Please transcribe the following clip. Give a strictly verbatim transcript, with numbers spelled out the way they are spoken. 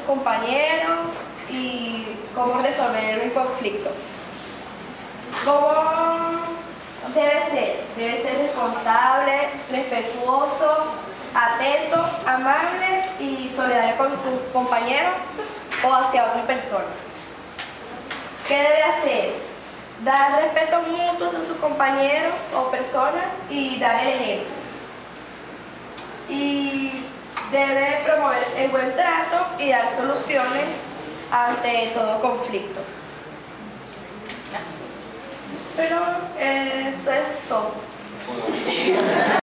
compañeros y cómo resolver un conflicto. ¿Cómo debe ser? Debe ser responsable, respetuoso, atento, amable y solidario con sus compañeros o hacia otras personas. ¿Qué debe hacer? Dar respeto mutuo a sus compañeros o personas y dar el ejemplo. Y debe promover el buen trato y dar soluciones ante todo conflicto. Pero eso es todo.